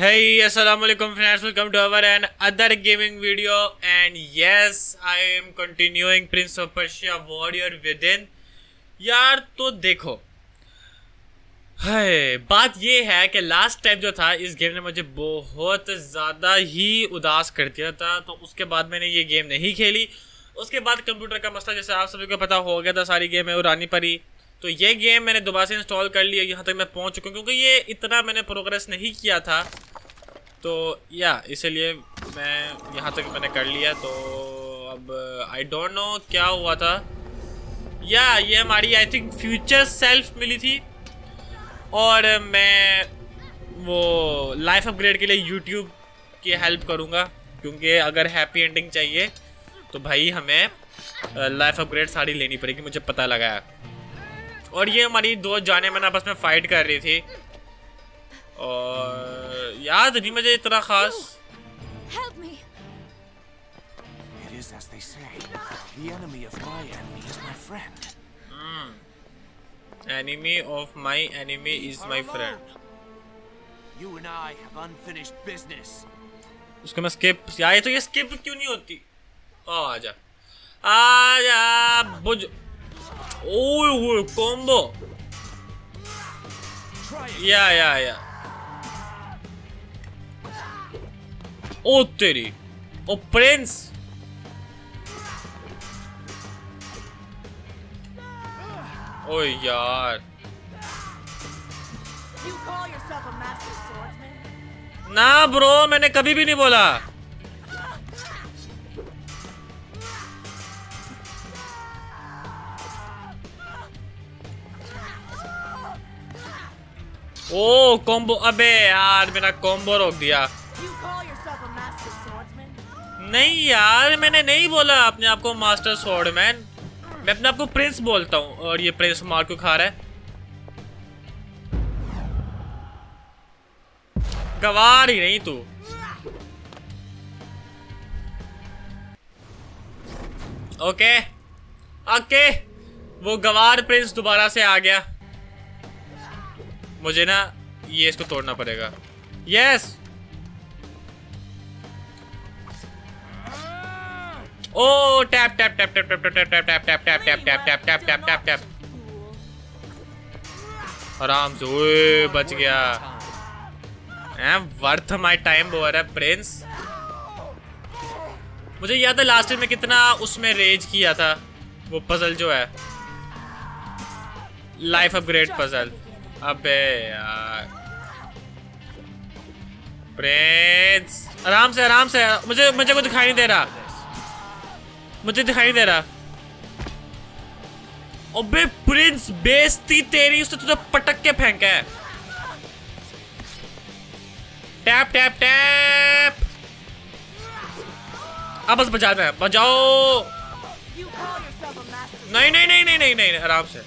Hey, assalamualaikum friends, welcome to our another gaming video and yes, I am continuing Prince of Persia Warrior Within। यार तो देखो, है बात ये है कि लास्ट टाइम जो था इस गेम ने मुझे बहुत ज़्यादा ही उदास कर दिया था, तो उसके बाद मैंने ये गेम नहीं खेली। उसके बाद कंप्यूटर का मसला जैसे आप सभी को पता हो गया था, सारी गेमें उड़ानी पड़ी। तो ये गेम मैंने दोबारा से इंस्टॉल कर लिया, यहाँ तक मैं पहुँच चुका हूँ क्योंकि ये इतना मैंने प्रोग्रेस नहीं किया था, तो या इसलिए मैं यहाँ तक मैंने कर लिया। तो अब आई डोंट नो क्या हुआ था। या ये हमारी आई थिंक फ्यूचर सेल्फ मिली थी और मैं वो लाइफ अपग्रेड के लिए यूट्यूब की हेल्प करूँगा, क्योंकि अगर हैप्पी एंडिंग चाहिए तो भाई हमें लाइफ अपग्रेड सारी लेनी पड़ेगी, मुझे पता लगा है। और ये हमारी दो जाने मैंने आपस में फाइट कर रही थी और याद नहीं मुझे इतना खास। Enemy of my enemy is my friend। उसको मैं स्किप यार, तो ये स्किप क्यों नहीं होती? आजा आजा बुझ। Oh combo. या ओ तेरी ओ प्रिंस। ओ यार ना ब्रो, मैंने कभी भी नहीं बोला। ओ कॉम्बो, अबे यार मेरा कॉम्बो रोक दिया। नहीं यार, मैंने नहीं बोला अपने आप को मास्टर स्वॉर्डमैन, मैं अपने आप को प्रिंस बोलता हूँ। और ये प्रिंस मार क्यों खा रहा है? गवार ही नहीं तू। ओके ओके, वो गवार प्रिंस दोबारा से आ गया। मुझे ना ये इसको तोड़ना पड़ेगा। Yes oh tap tap tap tap tap tap tap tap tap tap tap tap tap tap tap tap tap. आराम से, ओए बच गया। वर्थ माय टाइम बोल रहा है प्रिंस। मुझे याद है लास्ट टाइम में कितना उसमें रेज किया था, वो पजल जो है लाइफ अपग्रेड पजल। अबे यार प्रिंस आराम से आराम से, मुझे को दिखाई नहीं दे रहा, मुझे दिखाई नहीं दे रहा। अबे प्रिंस बेइज्जती तेरी, उसने तुझे पटक के फेंका है। Tap tap tap. अब बस बचा दे, बजाओ। नहीं नहीं नहीं नहीं नहीं नहीं, आराम से।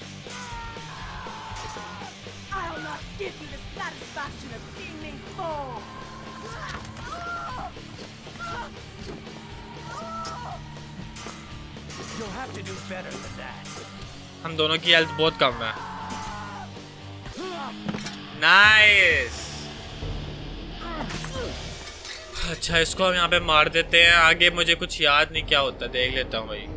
हम दोनों की हेल्थ बहुत कम है। नाइस। अच्छा इसको हम यहाँ पे मार देते हैं। आगे मुझे कुछ याद नहीं क्या होता, देख लेता हूँ भाई।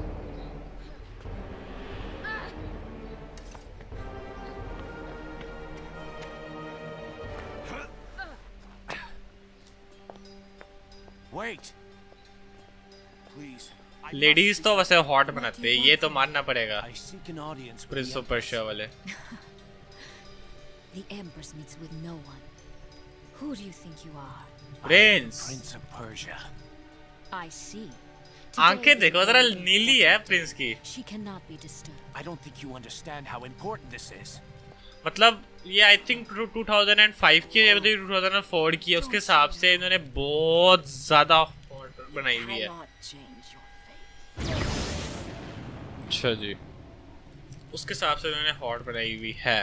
लेडीज तो वैसे हॉट बनाते हैं, ये तो मानना पड़ेगा। प्रिंस ऑफ पर्शिया वाले। प्रिंस आंखें देखो जरा, नीली है प्रिंस की। मतलब ये आई थिंक 2005 की 2004 की है, उसके हिसाब से इन्होंने बहुत ज्यादा हॉट बनाई हुई है। अच्छा जी, उसके हिसाब से उन्होंने हॉट बनाई हुई है।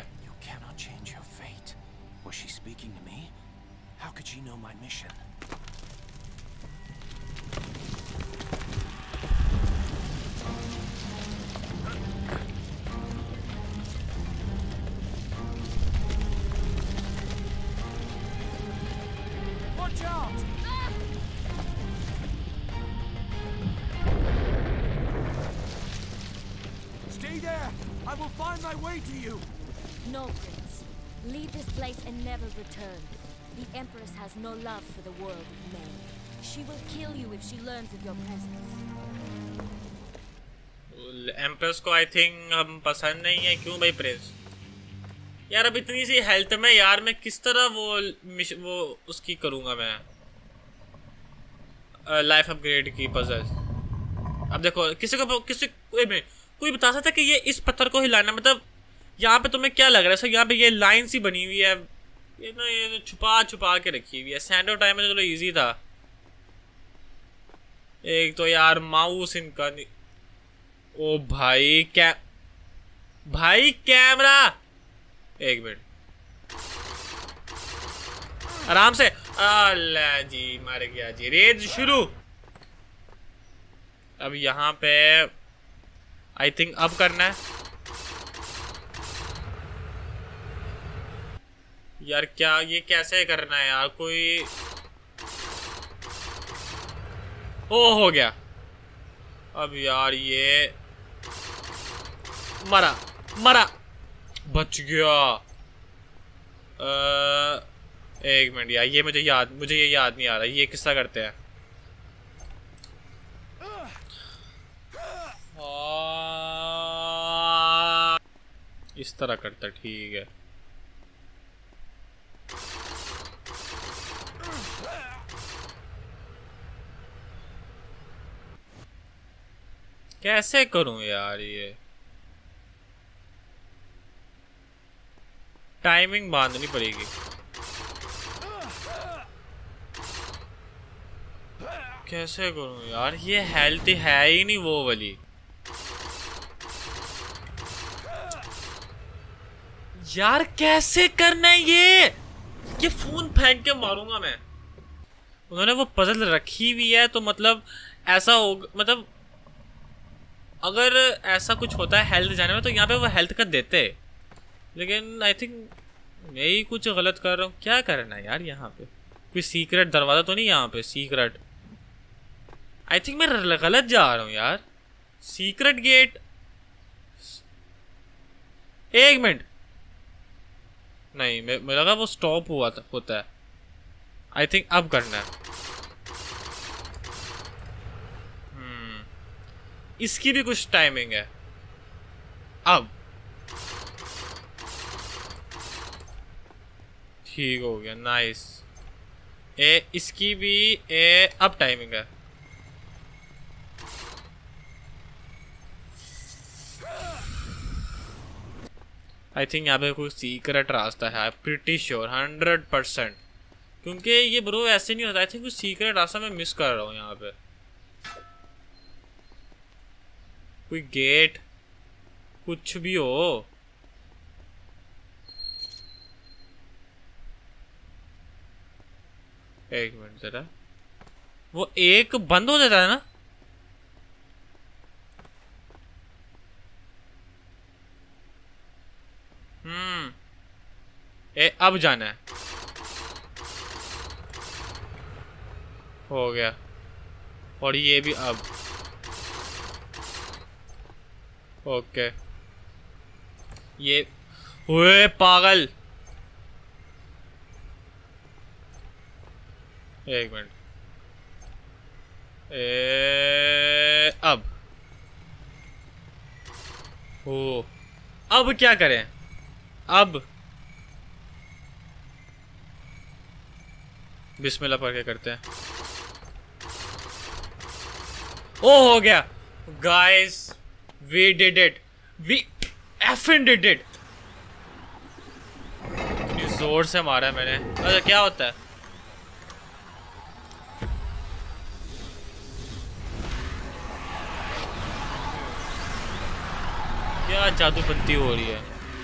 I'll find my way to you. No, Prince. Leave this place and never return. The Empress has no love for the world of men. She will kill you if she learns of your presence. Empress को I think हम पसंद नहीं है। क्यों भाई press? यार अब इतनी सी हेल्थ में यार मैं किस तरह वो उसकी करूँगा मैं लाइफ अपग्रेड की पजल। अब देखो कोई बता सकता है कि ये इस पत्थर को हिलाना मतलब यहाँ पे तुम्हें क्या लग रहा है सर? यहाँ पे ये लाइन सी बनी हुई है, ये ना ये छुपा के रखी हुई है। सैंड ऑफ टाइम में चलो इजी था। एक तो यार माउस इनका नहीं। ओ भाई कैमरा, एक मिनट आराम से। अल्लाह जी मर गया जी। रेज शुरू। अब यहाँ पे आई थिंक अब करना है यार। क्या ये कैसे करना है यार? कोई हो गया। अब यार ये मरा बच गया। एक मिनट यार, ये मुझे ये याद नहीं आ रहा ये किस्सा करते हैं। इस तरह करता, ठीक है। कैसे करूं यार? ये टाइमिंग बांधनी पड़ेगी। कैसे करूं यार? ये हेल्थ है ही नहीं वो वाली। यार कैसे करना है ये फोन फेंक के मारूंगा मैं। उन्होंने वो पजल रखी हुई है तो मतलब ऐसा होगा, मतलब अगर ऐसा कुछ होता है हेल्थ जाने में तो यहाँ पे वो हेल्थ का देते। लेकिन आई थिंक मैं ही कुछ गलत कर रहा हूँ। क्या करना है यार यहाँ पे? कोई सीक्रेट दरवाज़ा तो नहीं यहाँ पे? सीक्रेट आई थिंक मैं गलत जा रहा हूँ यार। सीक्रेट गेट, एक मिनट नहीं, मुझे लगा वो स्टॉप होता है। आई थिंक अब करना है। इसकी भी कुछ टाइमिंग है। अब ठीक हो गया, नाइस। इसकी भी अब टाइमिंग है। आई थिंक यहाँ पे कोई सीक्रेट रास्ता है। प्रिटी श्योर 100%, क्योंकि ये ब्रो ऐसे नहीं होता। आई थिंक कुछ सीक्रेट रास्ता मैं मिस कर रहा हूँ यहाँ पे। कोई गेट कुछ भी हो। एक मिनट जरा, वो एक बंद हो जाता है ना? अब जाना है। हो गया। और ये भी अब ओके। ये हुए पागल। एक मिनट। अब हो, अब क्या करें? अब बिस्मिल्लाह पढ़ के करते हैं। ओ हो गया guys, we did it, we effin did it. इतनी जोर से मारा है मैंने। अच्छा क्या होता है? क्या जादूपंती हो रही है?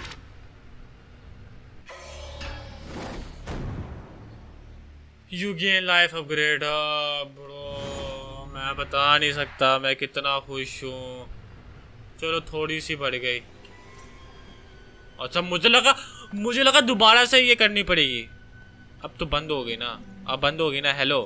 You gain life upgrade. Bro मैं बता नहीं सकता मैं कितना खुश हूँ। चलो थोड़ी सी बढ़ गई। अच्छा मुझे लगा दोबारा से ये करनी पड़ेगी। अब तो बंद हो गई ना, अब बंद हो गई ना। हेलो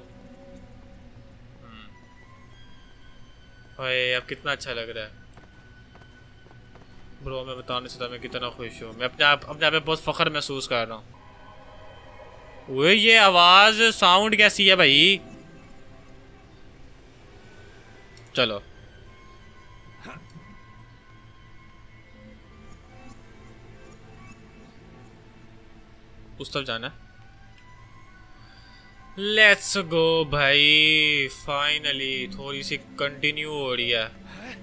ओए अब कितना अच्छा लग रहा है। ब्रो मैं बता नहीं सकता मैं कितना खुश हूँ। मैं अपने आप पे बहुत फख्र महसूस कर रहा हूँ। वो ये आवाज साउंड कैसी है भाई? चलो उस तरफ जाना है। लेट्स गो भाई, फाइनली थोड़ी सी कंटिन्यू हो रही है।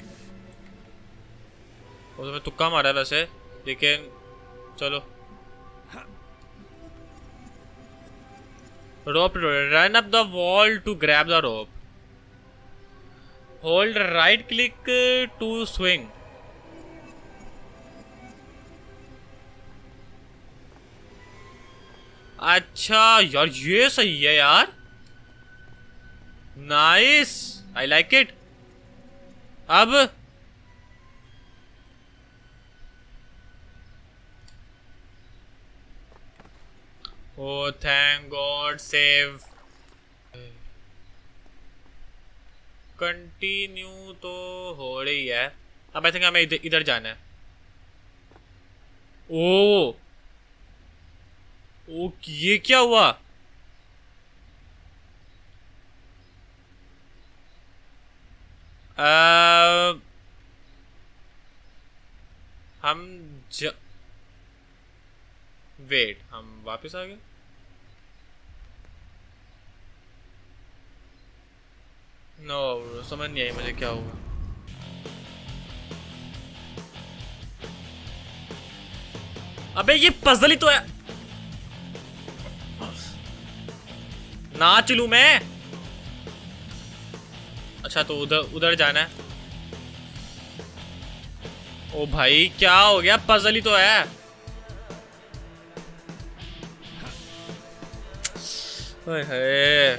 वो तो मैं तुक्का मारा है वैसे, लेकिन चलो। Rope, run up the wall to grab the rope, hold right click to swing. अच्छा यार ये सही है यार, नाइस, आई लाइक इट। अब oh thank God, save. Continue तो हो रही है। अब आई थिंक हमें इधर जाना है। ओ ओ ये क्या हुआ? हम वेट, हम वापस आ गए। नो समझ नहीं आई मुझे क्या हुआ। अबे ये पजल ही तो है ना, चलूं मैं? अच्छा तो उधर उधर जाना है। ओ भाई क्या हो गया, पजल ही तो है। ओए हे,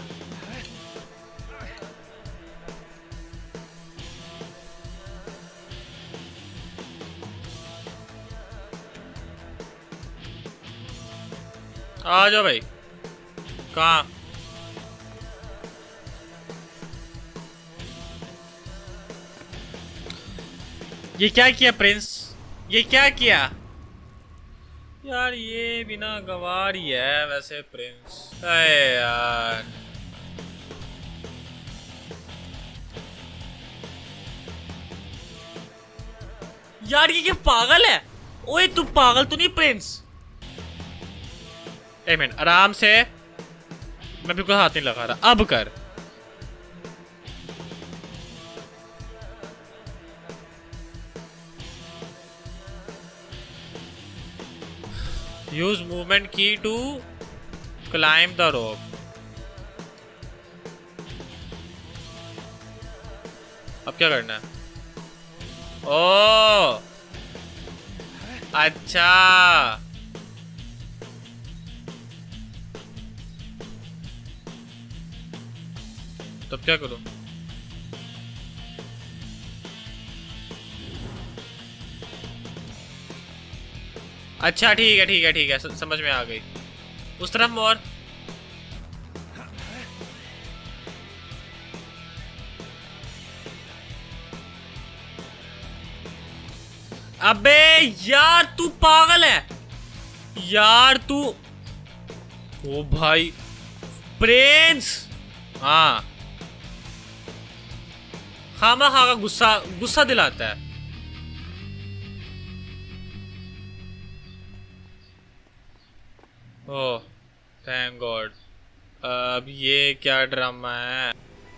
आ जाओ भाई। कहाँ? ये क्या किया प्रिंस, ये क्या किया यार? ये बिना गवार ही है वैसे प्रिंस। अरे यार यार ये क्या पागल है? ओए तू पागल तो नहीं प्रिंस? एक मिनट आराम से, मैं बिल्कुल हाथ नहीं लगा रहा, अब कर। यूज मूवमेंट की टू क्लाइंब द रोप। अब क्या करना है? ओ अच्छा, तब क्या करूं? अच्छा ठीक है ठीक है ठीक है, समझ में आ गई। उस तरफ मोर। अबे यार तू पागल है यार तू। ओ भाई प्रिंस, हाँ खामा खा का गुस्सा गुस्सा दिलाता है। Oh thank God. अब ये क्या ड्रामा है?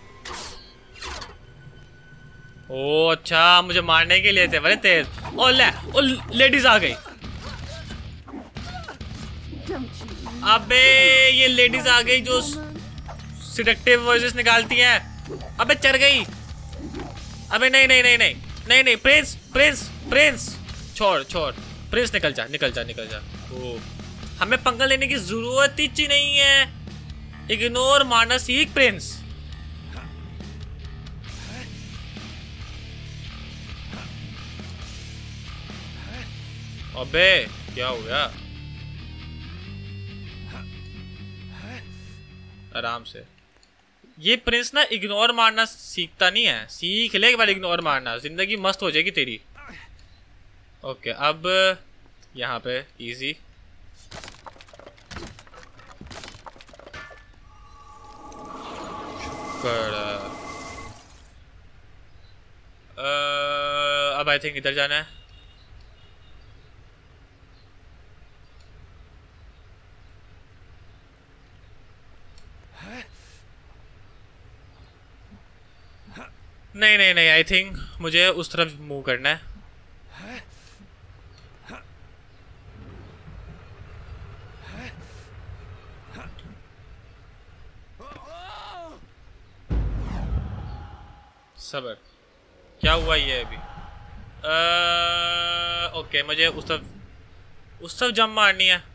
ओ अच्छा मुझे मारने के लिए थे बड़े तेज। ओ ले, ओ लेडीज आ गई। अबे ये लेडीज आ गई जो सिडक्टिव वॉइसेस निकालती हैं। अबे चढ़ गई। अबे नहीं नहीं नहीं नहीं नहीं नहीं, प्रिंस प्रिंस प्रिंस छोड़ छोड़, प्रिंस निकल जा निकल जा निकल जा। ओ हमें पंगा लेने की जरूरत ही नहीं है, इग्नोर मारना सीख प्रिंस। अबे क्या हो गया? आराम से। ये प्रिंस ना इग्नोर मारना सीखता नहीं है, सीख ले एक बार इग्नोर मारना, जिंदगी मस्त हो जाएगी तेरी। ओके अब यहाँ पे इजी। अब आई थिंक इधर जाना है। नहीं नहीं नहीं, आई थिंक मुझे उस तरफ मूव करना है। सबर, क्या हुआ ये अभी? ओके मुझे उस तरफ जंप मारनी है।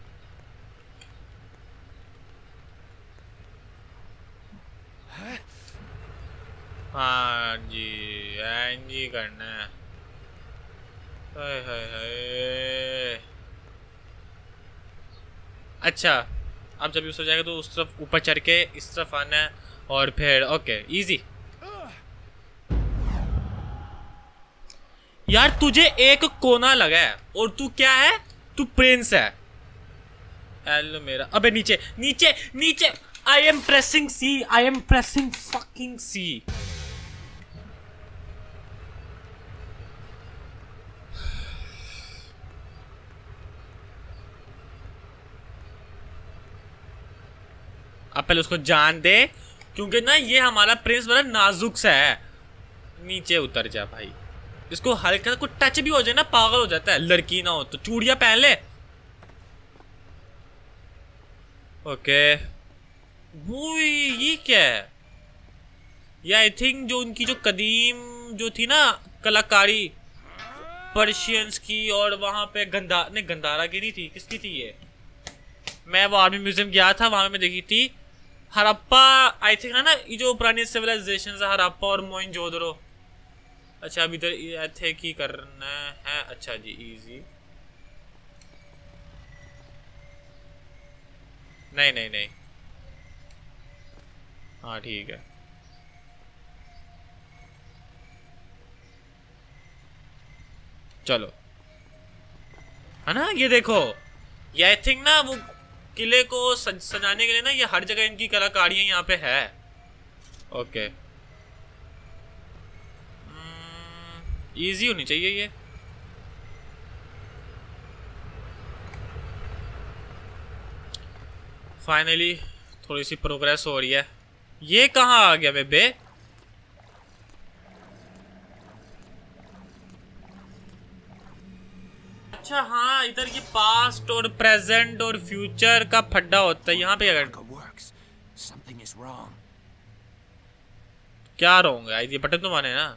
हाँ जी, एंजी करना है। हाय हाय हाय। अच्छा, अब जब यूज हो जाएगा तो उस तरफ ऊपर चढ़ के इस तरफ आना है और फिर ओके इजी। यार तुझे एक कोना लगा है और तू क्या है? तू प्रिंस है। हेलो मेरा, अबे नीचे नीचे नीचे। I am pressing C, I am pressing fucking C. अब पहले उसको जान दे, क्योंकि ना ये हमारा प्रिंस बड़ा नाजुक सा है। नीचे उतर जा भाई, इसको हल्का कुछ टच भी हो जाए ना पागल हो जाता है। लड़की ना हो तो चूड़ियां पहन ले। ओके वो ये क्या है? ये आई थिंक जो उनकी जो कदीम जो थी ना कलाकारी पर्शियंस की, और वहां पे गंधारा की नहीं थी, किसकी थी ये? मैं वो आर्मी म्यूजियम गया था, वहां में देखी थी। हड़प्पा आई थिंक है ना, ये जो पुरानी सिविलाइजेशन है हड़प्पा और मोहनजोदड़ो। अच्छा अब इधर थे की करना है। अच्छा जी इजी। नहीं नहीं नहीं, हाँ ठीक है। चलो है ना, ये देखो, ये आई थिंक ना वो किले को सजाने के लिए ना, ये हर जगह इनकी कलाकारियां यहाँ पे है। ओके इजी होनी चाहिए ये। फाइनली थोड़ी सी प्रोग्रेस हो रही है। ये कहाँ आ गया बेबे? अच्छा हाँ, इधर ये पास्ट और प्रेजेंट और फ्यूचर का फड्डा होता है यहाँ पे। अगर क्या रॉन्ग है? ये बटन तो माने ना।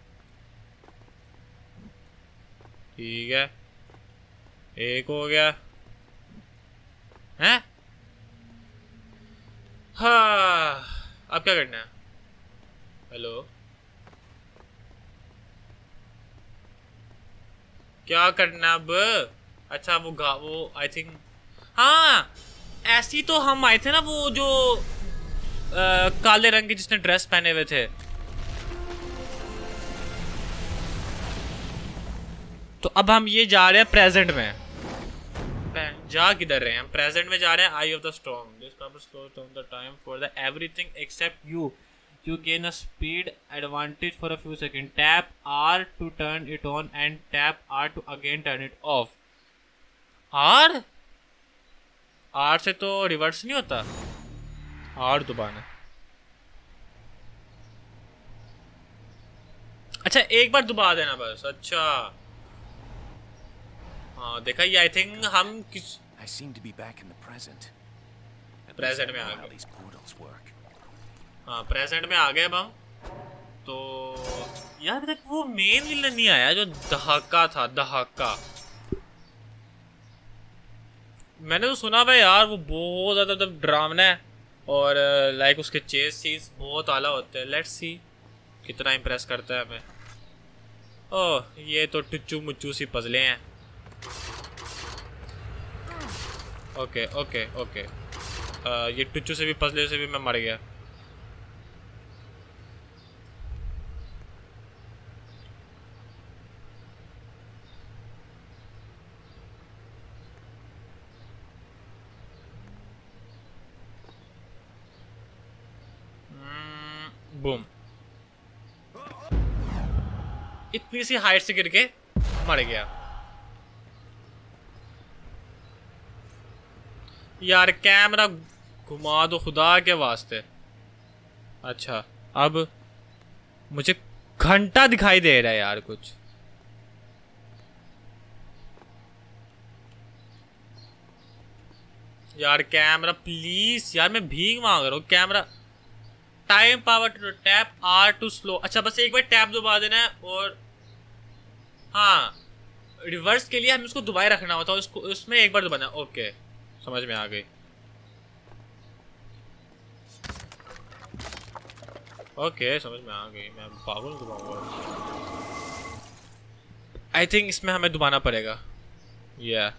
ठीक है, एक हो गया है। हाँ अब क्या करना है? हेलो क्या करना अब? अच्छा वो आई थिंक हाँ, ऐसी तो हम आए थे ना, वो जो काले रंग के जिसने ड्रेस पहने हुए थे। तो अब हम ये जा रहे हैं प्रेजेंट में। जा किधर रहे हैं हम? प्रेजेंट में जा रहे हैं। Eye of the storm, this power slows down the time for the everything except you. You gain a speed advantage for a few seconds. Tap R to turn it on and tap R to again turn it off. R? R से तो reverse नहीं होता। R दबाना। अच्छा एक बार दबा देना बस। अच्छा हाँ देखा, ये आई थिंक हम किस प्रेजेंट में आ गए। हाँ प्रेजेंट में आ गए अब हम। तो यार अभी तक वो मेन विलन नहीं आया जो दहाका था। दहाका मैंने तो सुना भाई यार, वो बहुत ज़्यादा डरावना है और लाइक उसके चेस सीन्स बहुत आला होते हैं। लेट्स सी कितना इम्प्रेस करता है हमें। ओह ये तो टुच्चू मुच्चू सी पजले हैं। ओके ओके ओके ये टुच्चू से भी पजले से भी मैं मर गया। बूम। इतनी सी हाइट से गिर के मर गया। यार कैमरा घुमा दो खुदा के वास्ते। अच्छा अब मुझे घंटा दिखाई दे रहा है यार कुछ। यार कैमरा प्लीज यार, मैं भीख मांग रहा हूँ camera. Time power to tap R to slow. अच्छा बस एक बार टैप दबा देना है और हाँ रिवर्स के लिए हमें उसको दबाए रखना होता है, उसको उसमें एक बार दबाना। ओके समझ में आ गई। ओके समझ में आ गई। मैं पागल दबाऊंगा। आई थिंक इसमें हमें दबाना पड़ेगा। या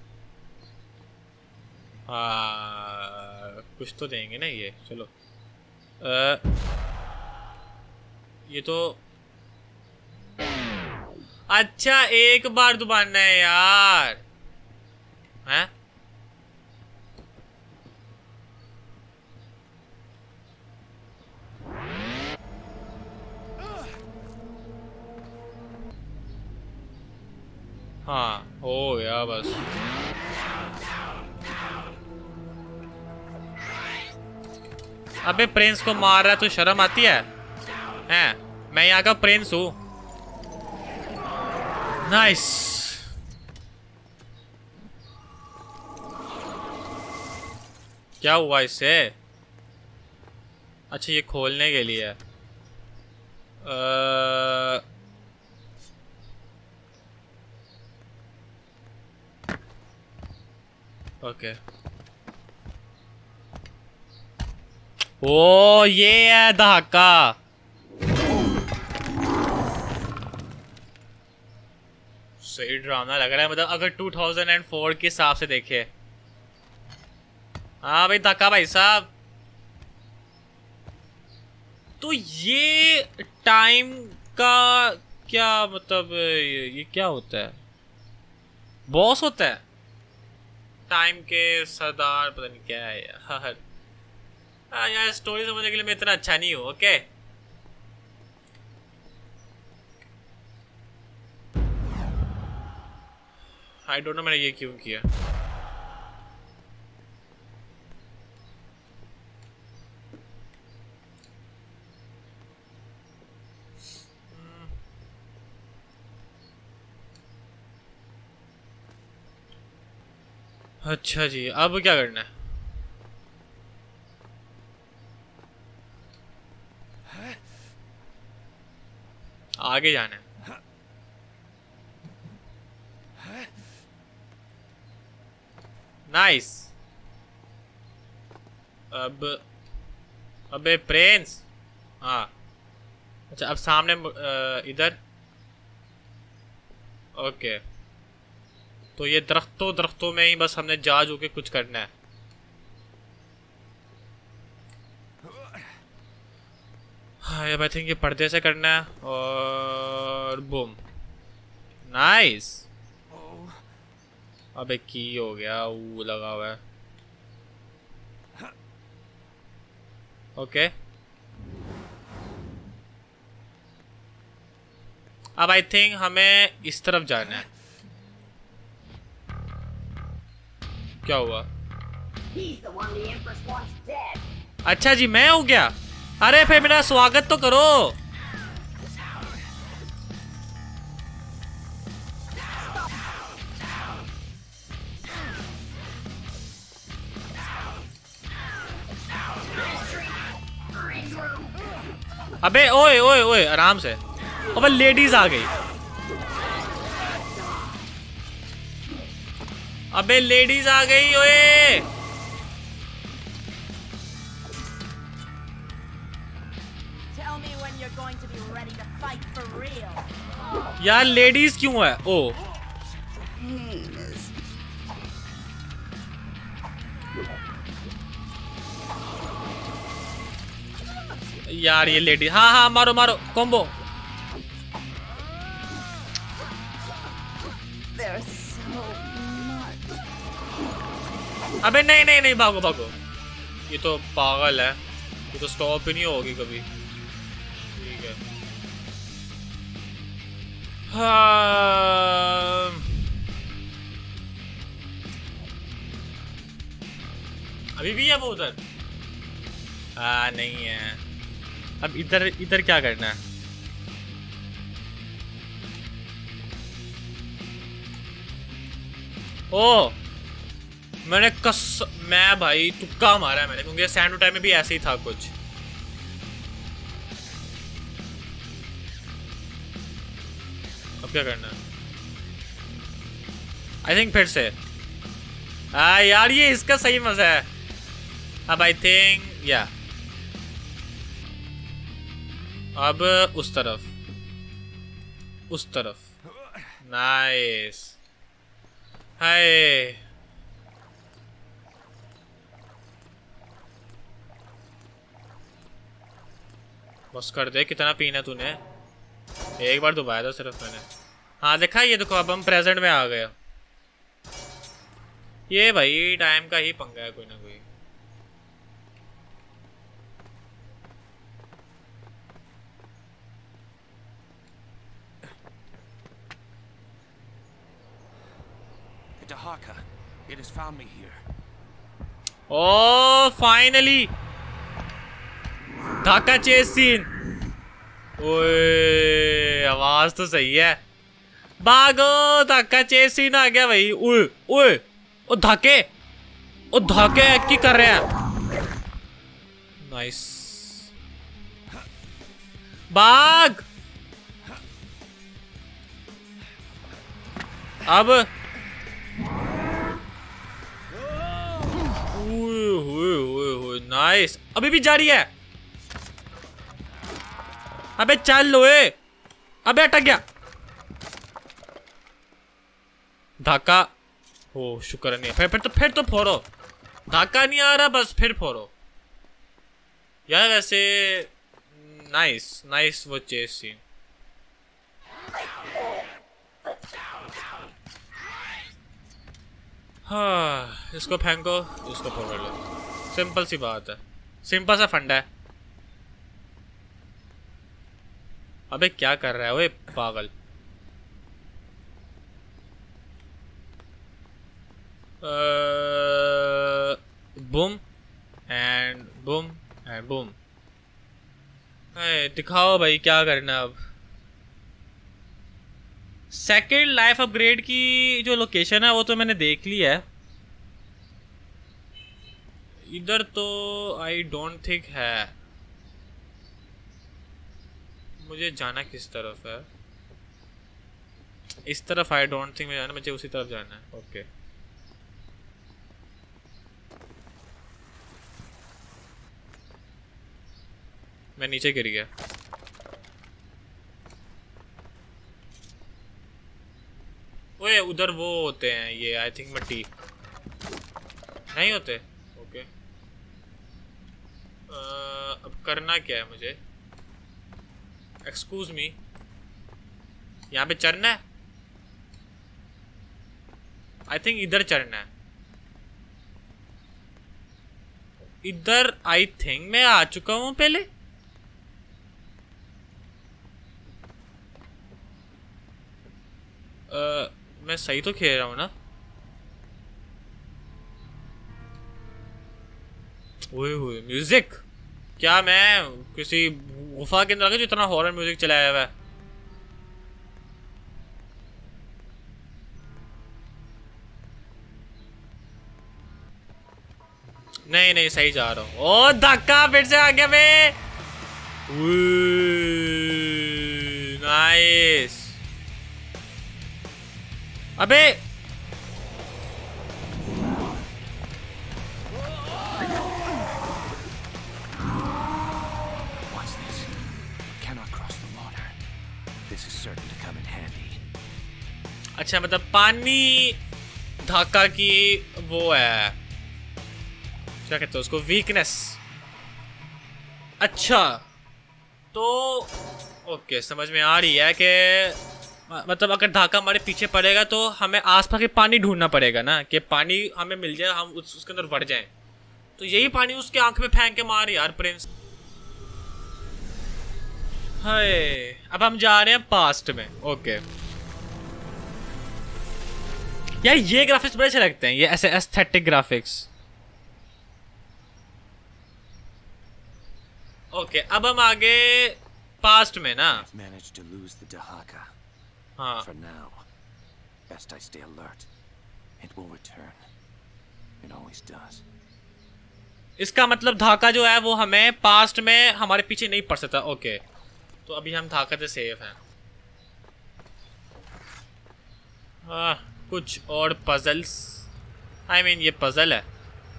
कुछ तो देंगे ना ये। चलो ये तो अच्छा एक बार दबाना है यार। हैं हाँ हो गया बस। अबे प्रिंस को मार रहा है तो शर्म आती है? हैं मैं यहाँ का प्रिंस हूँ। नाइस। क्या हुआ इससे? अच्छा ये खोलने के लिए ओके। ओ ये है धक्का। सही ड्रामा लग रहा है, मतलब अगर 2004 के हिसाब से देखे। हाँ भाई धक्का भाई साहब। तो ये टाइम का क्या मतलब, ये क्या होता है? बॉस होता है टाइम के सरदार, पता नहीं क्या है यार। हाँ यार स्टोरी समझने के लिए मैं इतना अच्छा नहीं हूँ। ओके आई डोंट नो मैंने ये क्यों किया। अच्छा जी अब क्या करना है? आगे जाना है। नाइस। अब अबे प्रिंस। हाँ अच्छा अब सामने इधर। ओके तो ये दरख्तों में ही बस हमने जा जो के कुछ करना है। हाँ अब आई थिंक ये पर्दे से करना है और बूम। नाइस। अबे की हो गया वो लगा हुआ है। ओके अब आई थिंक हमें इस तरफ जाना है। क्या हुआ? अच्छा जी मैं हूँ क्या? अरे फिर मेरा स्वागत तो करो। अबे ओए ओए ओए आराम से। अबे लेडीज आ गई। अबे लेडीज आ गई ओए। यार लेडीज क्यों है? ओ यार ये लेडी। हाँ हाँ मारो मारो कॉम्बो। अबे नहीं नहीं नहीं भागो भागो। ये तो पागल है, ये तो स्टॉप ही नहीं होगी कभी। हाँ। अभी भी है वो उधर? नहीं है। अब इधर इधर क्या करना है? ओ मैं भाई तुक्का मारा है मैंने, क्योंकि सैंड टाइम में भी ऐसे ही था कुछ। अब क्या करना है? आई थिंक फिर से। यार ये इसका सही मजा है। अब आई थिंक या अब उस तरफ नाइस। हाय बस कर दे, कितना पीना तूने? एक बार डुबाया था सिर्फ मैंने। हाँ देखा, ये देखो अब हम प्रेजेंट में आ गए। ये भाई टाइम का ही पंगा है कोई ना कोई। Dahaka, it has found me here. Oh, finally! Dhaka chase scene. ओए आवाज तो सही है। भागो, धाका चेस सीन आ गया भाई। ओए ओए ओ धाके की कर रहे हैं। नाइस, भाग। अब नाइस, अभी भी जारी है। अबे चल लोए, अबे अटक गया। धाका हो शुक्र नहीं। फिर तो फोड़ो। धाका नहीं आ रहा, बस फिर फोड़ो यार। वैसे नाइस वो चेस सीन। हाँ इसको फेंको, इसको पकड़ लो। सिंपल सी बात है, सिंपल सा फंडा है। अबे क्या कर रहा है ओए पागल? Boom and boom and boom. दिखाओ भाई क्या करना अब। सेकेंड लाइफ अपग्रेड की जो लोकेशन है वो तो मैंने देख ली है। इधर तो आई डोंट थिंक है। मुझे जाना किस तरफ है? इस तरफ आई डोंट थिंक जाना, मुझे उसी तरफ जाना है। ओके मैं नीचे गिर गया। ओए उधर वो होते हैं ये, आई थिंक मिट्टी नहीं होते। ओके अब करना क्या है मुझे? एक्सक्यूज मी, यहाँ पे चढ़ना है। आई थिंक इधर चढ़ना है। इधर आई थिंक मैं आ चुका हूँ पहले। मैं सही तो खेल रहा हूँ ना? ओए ओए म्यूजिक, क्या मैं किसी गुफा के अंदर आ गया जो इतना हॉरर म्यूजिक चलाया हुआ है? नहीं सही जा रहा हूँ। ओ धक्का फिर से आ गया मैं। नाइस। अबे अच्छा, मतलब पानी धाका की वो है, क्या कहते हैं उसको, वीकनेस। अच्छा तो ओके समझ में आ रही है कि मतलब अगर धाका हमारे पीछे पड़ेगा तो हमें आसपास के पानी ढूंढना पड़ेगा ना, कि पानी हमें मिल जाए, हम उसके अंदर बढ़ जाएं। तो यही पानी उसके आंख में फेंक के मार यार प्रिंस। हाय अब हम जा रहे हैं पास्ट में। ओके यार ये ग्राफिक्स बड़े अच्छे लगते हैं, ये ऐसे एस्थेटिक ग्राफिक्स। ओके अब हम आगे पास्ट में ना। I've managed to lose the Dahaka. हाँ For now, best I stay alert. It will return. It always does. इसका मतलब धाका जो है वो हमें पास्ट में हमारे पीछे नहीं पड़ सकता। ओके तो अभी हम धाका से सेफ हैं। कुछ और पजल्स, आई मीन ये पजल है।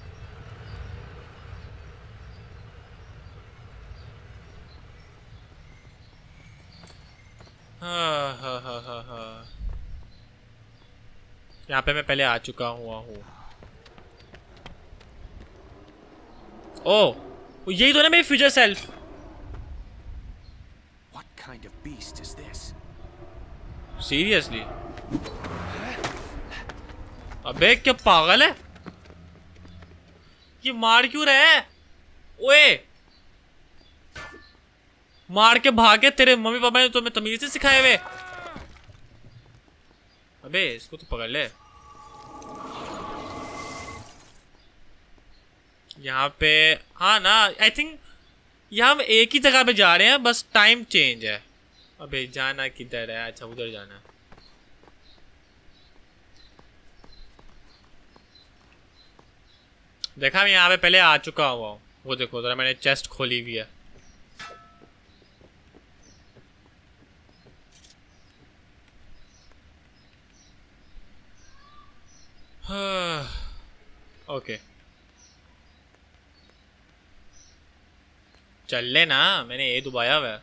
यहाँ पे मैं पहले आ चुका हुआ हूँ। ओ यही तो ना मेरी future self. What kind of beast is this? Seriously अबे क्या पागल है ये, मार क्यों रहा है? ओए मार के भागे, तेरे मम्मी पापा ने तुम्हें तमीज से सिखाए हुए। अबे इसको तो पकड़ ले। यहाँ पे हाँ ना, आई थिंक यहाँ हम एक ही जगह पे जा रहे हैं, बस टाइम चेंज है। अबे जाना किधर है? अच्छा उधर जाना है। देखा मैं यहाँ पे पहले आ चुका हुआ हूँ। वो देखो जरा मैंने चेस्ट खोली हुई है। ओके चल ले ना, मैंने ये दबाया हुआ है।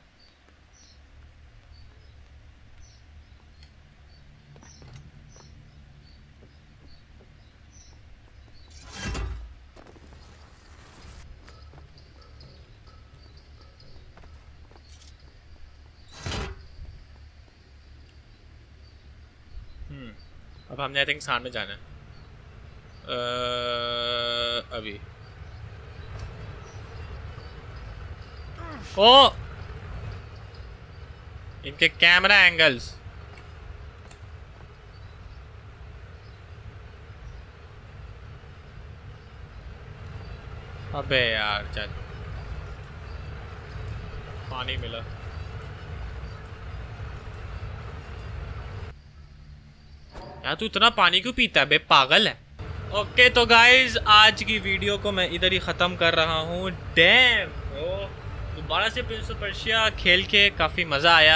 अब हमने आई थिंक सामने जाना है। अभी ओ इनके कैमरा एंगल्स। अबे यार चल, पानी मिला। यार तू इतना पानी क्यों पीता है बे, पागल है। ओके तो गाइज आज की वीडियो को मैं इधर ही ख़त्म कर रहा हूँ। डैम दोबारा से प्रिंस ऑफ पर्शिया खेल के काफ़ी मज़ा आया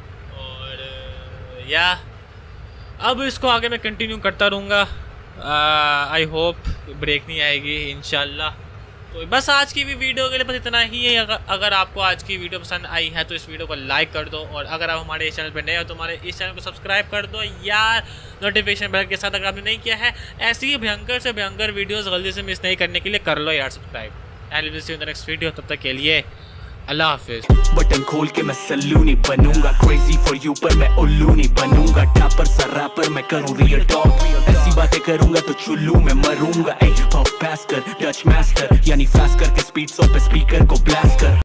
और या अब इसको आगे मैं कंटिन्यू करता रहूँगा। आई होप ब्रेक नहीं आएगी इंशाल्लाह। तो बस आज की भी वीडियो के लिए बस इतना ही है। अगर आपको आज की वीडियो पसंद आई है तो इस वीडियो को लाइक कर दो, और अगर आप हमारे इस चैनल पर नए हो तो हमारे इस चैनल को सब्सक्राइब कर दो यार, नोटिफिकेशन बेल के साथ। अगर आपने नहीं किया है ऐसी ही भयंकर से भयंकर वीडियोस जल्दी से मिस नहीं करने के लिए कर लो यार subscribe. And will see you in the next video. तब तक के लिए अल्लाह हाफिज़। बटन खोल के मैं सल्लूनी बनूंगा, क्रेजी फॉर यू पर मैं उल्लू नहीं बनूंगा, टापर सर रैपर मैं करूँ रियल टॉक, ऐसी बातें करूंगा तो चुल्लू में मरूंगा। पफ पास कर डच मास्टर यानी फास्ट करके स्पीड सो पे स्पीकर को ब्लास्ट कर।